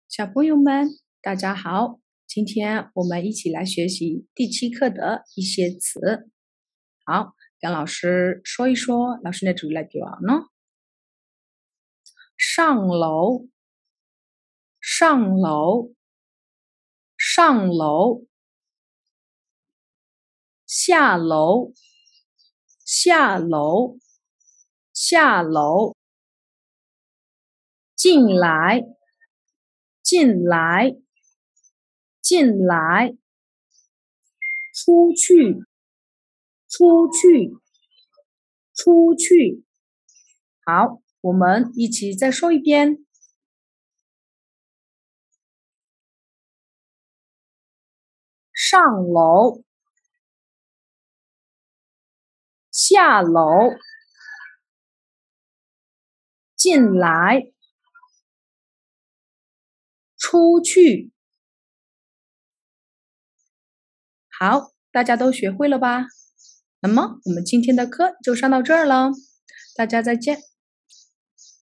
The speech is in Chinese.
小朋友们，大家好！今天我们一起来学习第7课的一些词。好，跟老师说一说，老师呢注意来记啊喏。上楼，上楼，上楼；下楼，下楼，下楼；进来，进来，进来；出去，出去，出去。好，我们一起再说一遍。上楼，下楼，进来，出去。好，大家都学会了吧？那么我们今天的课就上到这儿了，大家再见。